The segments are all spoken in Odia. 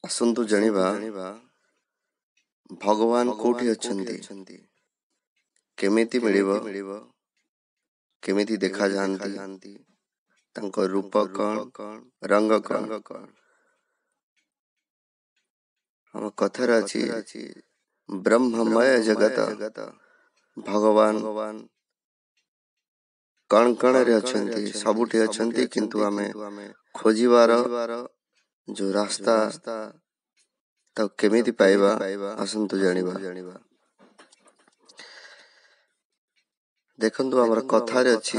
ଆସନ୍ତୁ ଜାଣିବା ଭଗବାନ କୋଉଠି ଅଛନ୍ତି, କେମିତି ମିଳିବ, କେମିତି ଦେଖାଯାଆନ୍ତି, ତାଙ୍କ ରୂପ କ'ଣ, ରଙ୍ଗ କ'ଣ। ଆମ କଥାରେ ଅଛି ବ୍ରହ୍ମମୟ ଜଗତ। ଭଗବାନ କଣ କଣରେ ଅଛନ୍ତି, ସବୁଠି ଅଛନ୍ତି, କିନ୍ତୁ ଆମେ ଖୋଜିବାର ଯୋଉ ରାସ୍ତା ତାକୁ କେମିତି ପାଇବା ଆସନ୍ତୁ ଜାଣିବା। ଦେଖନ୍ତୁ ଆମର କଥାରେ ଅଛି,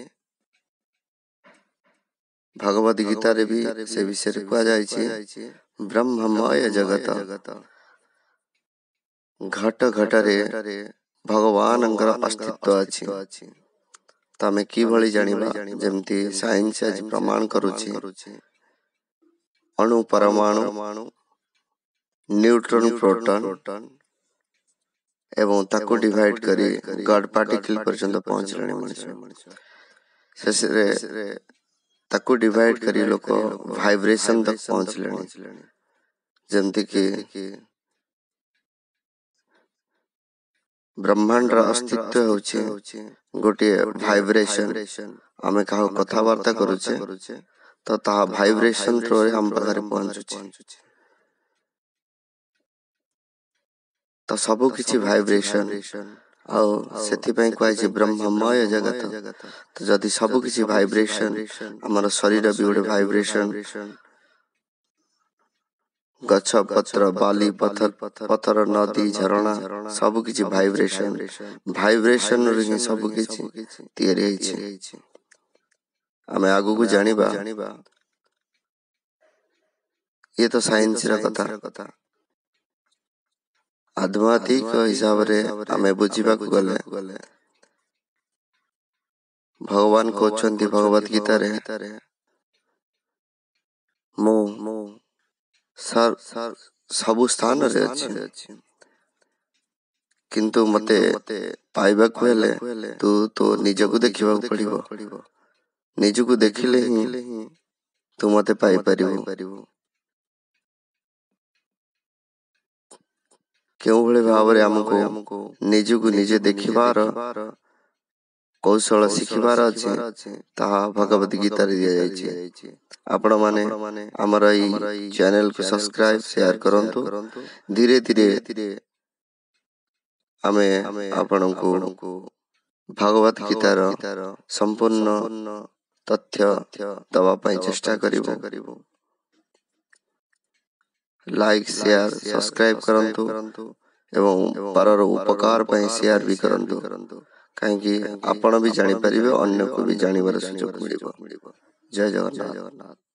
ଭଗବତ ଗୀତାରେ ବି ସେ ବିଷୟରେ କୁହାଯାଇଛି ବ୍ରହ୍ମମୟ ଜଗତ। ଘଟ ଘଟରେ ଭଗବାନଙ୍କର ଅସ୍ତିତ୍ୱ ଅଛି। ତ ଆମେ କିଭଳି ଜାଣିବା? ଯେମିତି ସାଇନ୍ସ ଆଜି ପ୍ରମାଣ କରୁଛି ଅଣୁ ପରମାଣୁ, ନ୍ୟୁଟ୍ରନ ପ୍ରୋଟନ ଏବଂ ତାକୁ ଡିଭାଇଡ କରି ଗଡ ପାର୍ଟିକଲ ପର୍ଯ୍ୟନ୍ତ ପହଞ୍ଚିଲାଣି ମଣିଷ। ଶେଷରେ ତାକୁ ଡିଭାଇଡ କରି ଲୋକ ଭାଇବ୍ରେସନ ତକ ପହଞ୍ଚିଲେଣି। ଯେମିତିକି ବ୍ରହ୍ମାଣ୍ଡର ଅସ୍ତିତ୍ୱ ହେଉଛି ଗୋଟିଏ ଭାଇବ୍ରେସନ। ଆମେ କାହାକୁ କଥାବାର୍ତ୍ତା କରୁଛେ ତ ତାହା ଭାଇବ୍ରେସନ ଥ୍ରୋରେ ଆମ ପାଖରେ ପହଞ୍ଚୁଛି। ତ ସବୁ କିଛି ଭାଇବ୍ରେସନ, ଆଉ ସେଥିପାଇଁ କୁହାଯାଇଛି ବ୍ରହ୍ମମୟ ଜଗତ। ତ ଯଦି ସବୁ କିଛି ଭାଇବ୍ରେସନ, ଆମର ଶରୀର ବି ଗୋଟେ ଭାଇବ୍ରେସନ। ଗଛ ପତ୍ର, ବାଲି ପଥର, ନଦୀ, ଝରଣା ସବୁ କିଛି ଭାଇବ୍ରେସନ। ଭାଇବ୍ରେସନରୁ ହିଁ ସବୁ କିଛି ତିଆରି ହେଇଛି। ଆମେ ଆଗକୁ ଜାଣିବା, ଇଏ ତ ସାଇନ୍ସର କଥା। ଆଧ୍ୟାତ୍ମିକ ହିସାବରେ ଆମେ ବୁଝିବାକୁ ଗଲେ ଭଗବାନ କହୁଛନ୍ତି ଭଗବତ ଗୀତାରେ, ମୁଁ ସବୁ ସ୍ଥାନରେ ଅଛି, କିନ୍ତୁ ମତେ ପାଇବାକୁ ହେଲେ ତୁ ତୋ ନିଜକୁ ଦେଖିବାକୁ ପଡିବ। ନିଜକୁ ଦେଖିଲେ ହିଁ ତୁ ମତେ ପାଇପାରିବୁ। କେଉଁଭଳି ଭାବରେ ଆମକୁ ନିଜକୁ ନିଜେ ଦେଖିବାର କୌଶଳ ଶିଖିବାର ଅଛି, ତାହା ଭଗବତ ଗୀତାରେ ଦିଆଯାଇଛି। ଆପଣମାନେ ଆମର ଏଇ ଚ୍ୟାନେଲକୁ ସବସ୍କ୍ରାଇବ, ସେୟାର କରନ୍ତୁ। ଧୀରେ ଧୀରେ ଆମେ ଆପଣଙ୍କୁ ଭଗବତ ଗୀତାର ସମ୍ପୂର୍ଣ୍ଣ ତଥ୍ୟ ଦେବା ପାଇଁ ଚେଷ୍ଟା କରିବୁ। ଲାଇକ୍, ସେୟାର, ସବସ୍କ୍ରାଇବ କରନ୍ତୁ ଏବଂ ପରର ଉପକାର ପାଇଁ ସେୟାର ବି କରନ୍ତୁ। କାହିଁକି ଆପଣ ବି ଜାଣିପାରିବେ, ଅନ୍ୟକୁ ବି ଜାଣିବାର ସୁଯୋଗ ମିଳିବ। ଜୟ ଜଗନ୍ନାଥ।